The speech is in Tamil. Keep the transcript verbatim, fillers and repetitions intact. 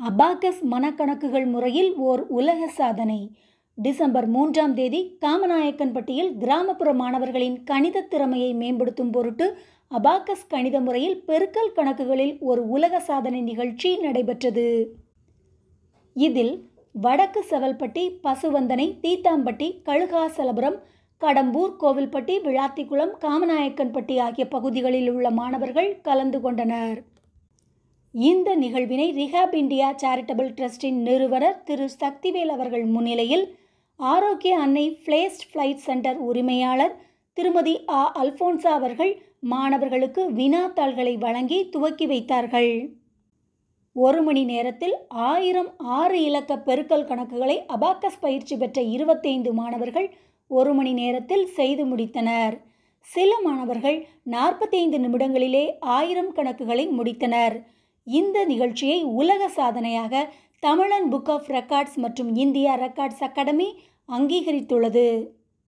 அபாகஸ் மனக்கணக்குகள் முறையில் ஓர் உலக சாதனை. டிசம்பர் மூன்றாம் தேதி காமநாயக்கன்பட்டியில் கிராமப்புற மாணவர்களின் கணித திறமையை மேம்படுத்தும் பொருட்டு அபாகஸ் கணித முறையில் பெருக்கல் கணக்குகளில் ஒரு உலக சாதனை நிகழ்ச்சி நடைபெற்றது. இதில் வடக்கு செவல்பட்டி, பசுவந்தனை, தீத்தாம்பட்டி, கழுகாசலபுரம், கடம்பூர், கோவில்பட்டி, விளாத்திக்குளம், காமநாயக்கன்பட்டி ஆகிய பகுதிகளில் உள்ள மாணவர்கள் கலந்து கொண்டனர். இந்த நிகழ்வினை ரிஹாப் இந்தியா சேரிட்டபிள் டிரஸ்டின் நிறுவனர் திரு சக்திவேல் அவர்கள் முன்னிலையில் ஆரோக்கிய அன்னை பிளேஸ்ட் ஃபிளைட் சென்டர் உரிமையாளர் திருமதி ஆ அல்போன்சா அவர்கள் மாணவர்களுக்கு வினாத்தாள்களை வழங்கி துவக்கி வைத்தார்கள். ஒரு மணி நேரத்தில் ஆயிரம் ஆறு இலக்க பெருக்கல் கணக்குகளை அபாகஸ் பயிற்சி பெற்ற இருபத்தைந்து மாணவர்கள் ஒரு மணி நேரத்தில் செய்து முடித்தனர். சில மாணவர்கள் நாற்பத்தைந்து நிமிடங்களிலே ஆயிரம் கணக்குகளை முடித்தனர். இந்த நிகழ்ச்சியை உலக சாதனையாக தமிழன் புக் ஆஃப் ரெக்கார்ட்ஸ் மற்றும் இந்தியா ரெக்கார்ட்ஸ் அகாடமி அங்கீகரித்துள்ளது.